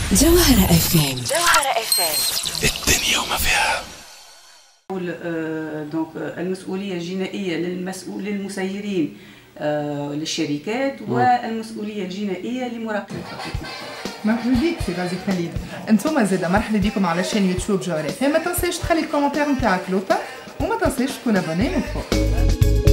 جوهرة اف ام. جوهرة اف ام. الدنيا وما فيها. دونك المسؤولية الجنائية للمسيرين للشركات والمسؤولية الجنائية لمراقبة الخطوط. مرحبا بيك سي غازي خليل. انتم زاده مرحبا بكم على شان يوتيوب جوهرة. ما تنساش تخلي الكومنتير نتاعك لوطا وما تنساش تكون ابوني من فوق.